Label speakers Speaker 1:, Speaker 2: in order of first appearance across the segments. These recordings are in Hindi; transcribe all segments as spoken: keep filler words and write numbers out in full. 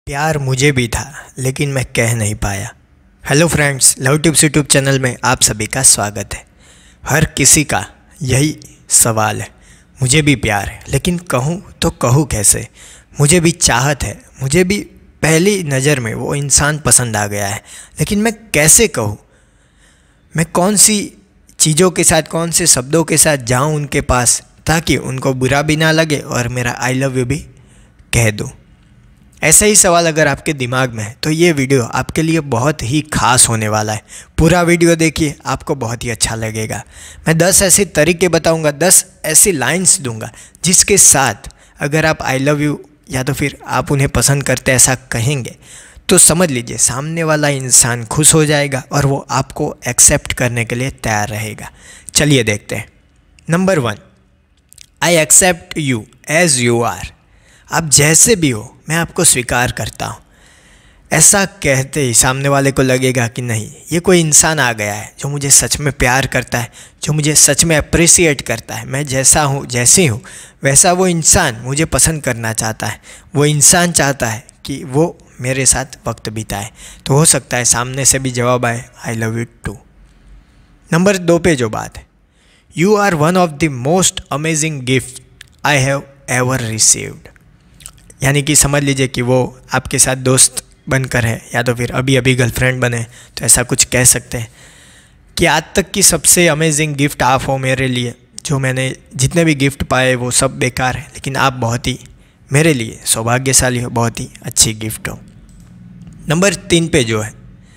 Speaker 1: प्यार मुझे भी था लेकिन मैं कह नहीं पाया। Hello friends, love tips YouTube channel में आप सभी का स्वागत है। हर किसी का यही सवाल है, मुझे भी प्यार है लेकिन कहूँ तो कहूँ कैसे। मुझे भी चाहत है, मुझे भी पहली नज़र में वो इंसान पसंद आ गया है, लेकिन मैं कैसे कहूँ। मैं कौन सी चीज़ों के साथ, कौन से शब्दों के साथ जाऊँ उनके पास ताकि उनको बुरा भी ना लगे और मेरा आई लव यू भी कह दूँ। ऐसा ही सवाल अगर आपके दिमाग में है तो ये वीडियो आपके लिए बहुत ही खास होने वाला है। पूरा वीडियो देखिए, आपको बहुत ही अच्छा लगेगा। मैं दस ऐसे तरीके बताऊंगा, दस ऐसी लाइंस दूंगा जिसके साथ अगर आप आई लव यू या तो फिर आप उन्हें पसंद करते ऐसा कहेंगे तो समझ लीजिए सामने वाला इंसान खुश हो जाएगा और वो आपको एक्सेप्ट करने के लिए तैयार रहेगा। चलिए देखते हैं। Number one, I accept you as you are. आप जैसे भी हो मैं आपको स्वीकार करता हूँ। ऐसा कहते ही सामने वाले को लगेगा कि नहीं, ये कोई इंसान आ गया है जो मुझे सच में प्यार करता है, जो मुझे सच में अप्रिसिएट करता है। मैं जैसा हूँ, जैसी हूँ वैसा वो इंसान मुझे पसंद करना चाहता है। वो इंसान चाहता है कि वो मेरे साथ वक्त बिताए। तो हो सकता है सामने से भी जवाब आए I love you too. Number दो पे जो बात है, you are one of the most amazing gift I have ever received. यानी कि समझ लीजिए कि वो आपके साथ दोस्त बनकर है या तो फिर अभी अभी गर्लफ्रेंड बने, तो ऐसा कुछ कह सकते हैं कि आज तक की सबसे अमेजिंग गिफ्ट आप हो मेरे लिए। जो मैंने जितने भी गिफ्ट पाए वो सब बेकार है, लेकिन आप बहुत ही मेरे लिए सौभाग्यशाली हो, बहुत ही अच्छी गिफ्ट हो। नंबर तीन पे जो है,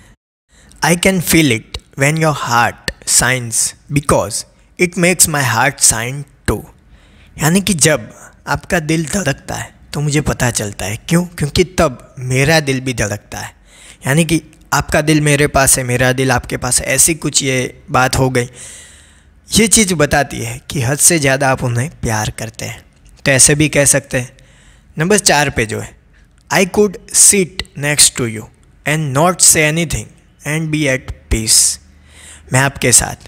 Speaker 1: I can feel it when your heart sings because it makes my heart sing too. यानी कि जब आपका दिल धड़कता है तो मुझे पता चलता है। क्यों? क्योंकि तब मेरा दिल भी धड़कता है। यानी कि आपका दिल मेरे पास है, मेरा दिल आपके पास है, ऐसी कुछ ये बात हो गई। ये चीज़ बताती है कि हद से ज़्यादा आप उन्हें प्यार करते हैं। तो ऐसे भी कह सकते हैं। नंबर चार पे जो है, I could sit next to you and not say anything and be at peace. मैं आपके साथ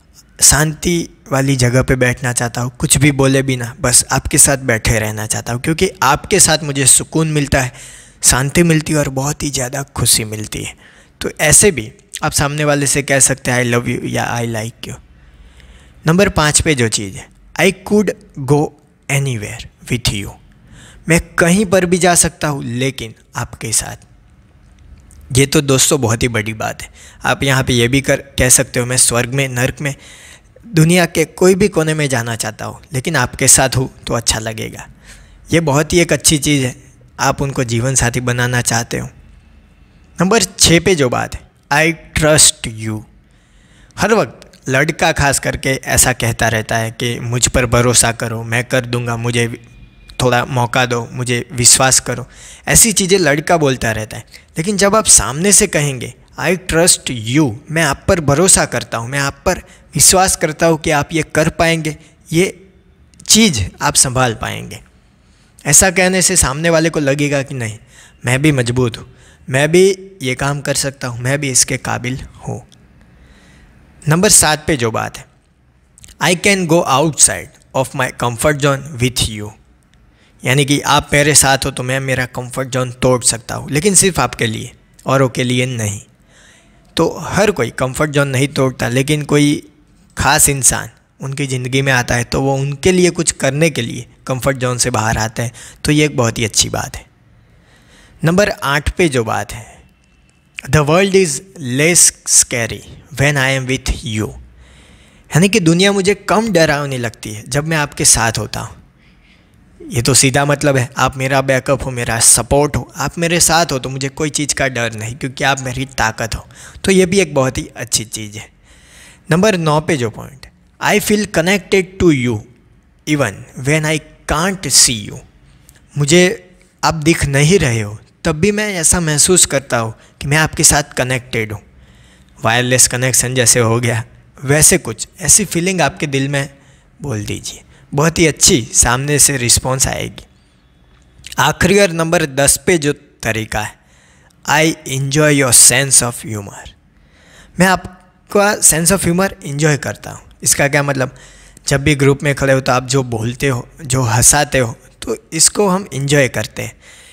Speaker 1: शांति वाली जगह पे बैठना चाहता हूँ, कुछ भी बोले बिना बस आपके साथ बैठे रहना चाहता हूँ, क्योंकि आपके साथ मुझे सुकून मिलता है, शांति मिलती है और बहुत ही ज़्यादा खुशी मिलती है। तो ऐसे भी आप सामने वाले से कह सकते हैं आई लव यू या आई लाइक यू। नंबर पाँच पे जो चीज़ है, I could go anywhere with you. मैं कहीं पर भी जा सकता हूँ लेकिन आपके साथ। ये तो दोस्तों बहुत ही बड़ी बात है। आप यहाँ पे ये भी कर कह सकते हो मैं स्वर्ग में, नर्क में, दुनिया के कोई भी कोने में जाना चाहता हूँ लेकिन आपके साथ हूँ तो अच्छा लगेगा। ये बहुत ही एक अच्छी चीज़ है, आप उनको जीवन साथी बनाना चाहते हो। नंबर छः पे जो बात है, आई ट्रस्ट यू। हर वक्त लड़का खास करके ऐसा कहता रहता है कि मुझ पर भरोसा करो, मैं कर दूँगा, मुझे थोड़ा मौका दो, मुझे विश्वास करो। ऐसी चीज़ें लड़का बोलता रहता है, लेकिन जब आप सामने से कहेंगे आई ट्रस्ट यू, मैं आप पर भरोसा करता हूँ, मैं आप पर विश्वास करता हूँ कि आप ये कर पाएंगे, ये चीज़ आप संभाल पाएंगे। ऐसा कहने से सामने वाले को लगेगा कि नहीं, मैं भी मजबूत हूँ, मैं भी ये काम कर सकता हूँ, मैं भी इसके काबिल हूँ। नंबर सात पे जो बात है, I can go outside of my comfort zone with you. यानी कि आप मेरे साथ हो तो मैं मेरा कंफर्ट जोन तोड़ सकता हूँ, लेकिन सिर्फ आपके लिए, औरों के लिए नहीं। तो हर कोई कंफर्ट जोन नहीं तोड़ता, लेकिन कोई ख़ास इंसान उनकी ज़िंदगी में आता है तो वो उनके लिए कुछ करने के लिए कंफर्ट जोन से बाहर आता है। तो ये एक बहुत ही अच्छी बात है। नंबर आठ पे जो बात है, the world is less scary when I am with you. यानी कि दुनिया मुझे कम डरावनी लगती है जब मैं आपके साथ होता हूँ। ये तो सीधा मतलब है, आप मेरा बैकअप हो, मेरा सपोर्ट हो, आप मेरे साथ हो तो मुझे कोई चीज़ का डर नहीं, क्योंकि आप मेरी ताकत हो। तो ये भी एक बहुत ही अच्छी चीज़ है। नंबर नौ पे जो point, I feel connected to you even when I can't see you. मुझे आप दिख नहीं रहे हो तब भी मैं ऐसा महसूस करता हूँ कि मैं आपके साथ कनेक्टेड हूँ। वायरलेस कनेक्शन जैसे हो गया, वैसे कुछ ऐसी फीलिंग आपके दिल में बोल दीजिए, बहुत ही अच्छी सामने से रिस्पॉन्स आएगी। आखिरी और नंबर दस पे जो तरीका है, I enjoy your sense of humour. मैं आपका सेंस ऑफ ह्यूमर इन्जॉय करता हूँ। इसका क्या मतलब, जब भी ग्रुप में खड़े हो तो आप जो बोलते हो, जो हंसाते हो, तो इसको हम इन्जॉय करते हैं।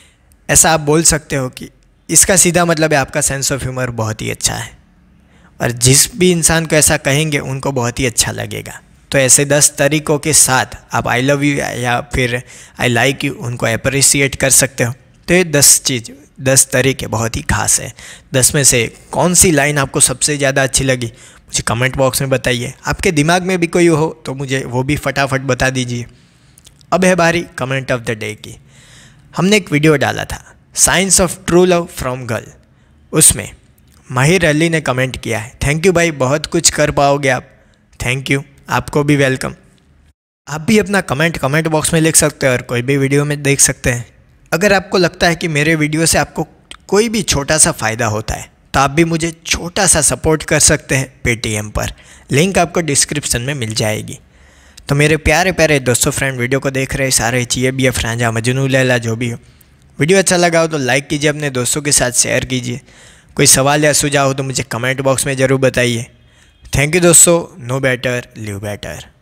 Speaker 1: ऐसा आप बोल सकते हो कि इसका सीधा मतलब है आपका सेंस ऑफ ह्यूमर बहुत ही अच्छा है, और जिस भी इंसान को ऐसा कहेंगे उनको बहुत ही अच्छा लगेगा। तो ऐसे दस तरीक़ों के साथ आप आई लव यू या फिर आई लाइक यू उनको अप्रिसिएट कर सकते हो। तो ये दस चीज़ दस तरीके बहुत ही खास है। दस में से कौन सी लाइन आपको सबसे ज़्यादा अच्छी लगी मुझे कमेंट बॉक्स में बताइए। आपके दिमाग में भी कोई हो तो मुझे वो भी फटाफट बता दीजिए। अब है बारी कमेंट ऑफ द डे की। हमने एक वीडियो डाला था science of true love from girl, उसमें माहिर अली ने कमेंट किया है, थैंक यू भाई, बहुत कुछ कर पाओगे आप। थैंक यू, आपको भी वेलकम। आप भी अपना कमेंट कमेंट बॉक्स में लिख सकते हैं और कोई भी वीडियो में देख सकते हैं। अगर आपको लगता है कि मेरे वीडियो से आपको कोई भी छोटा सा फ़ायदा होता है तो आप भी मुझे छोटा सा सपोर्ट कर सकते हैं पेटीएम पर, लिंक आपको डिस्क्रिप्शन में मिल जाएगी। तो मेरे प्यारे प्यारे दोस्तों फ्रेंड, वीडियो को देख रहे सारे चाहिए भी फ्रांजा मजनू लैला जो भी हो, वीडियो अच्छा लगा हो तो लाइक कीजिए, अपने दोस्तों के साथ शेयर कीजिए। कोई सवाल या सुझाव हो तो मुझे कमेंट बॉक्स में ज़रूर बताइए। थैंक यू दोस्तों, नो बेटर लिव बेटर।